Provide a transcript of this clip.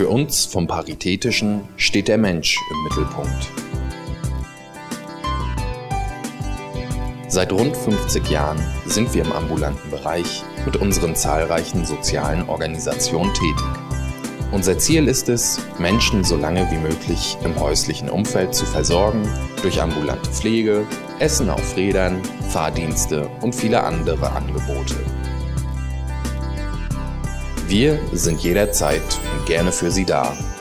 Für uns vom Paritätischen steht der Mensch im Mittelpunkt. Seit rund 50 Jahren sind wir im ambulanten Bereich mit unseren zahlreichen sozialen Organisationen tätig. Unser Ziel ist es, Menschen so lange wie möglich im häuslichen Umfeld zu versorgen, durch ambulante Pflege, Essen auf Rädern, Fahrdienste und viele andere Angebote. Wir sind jederzeit und gerne für Sie da.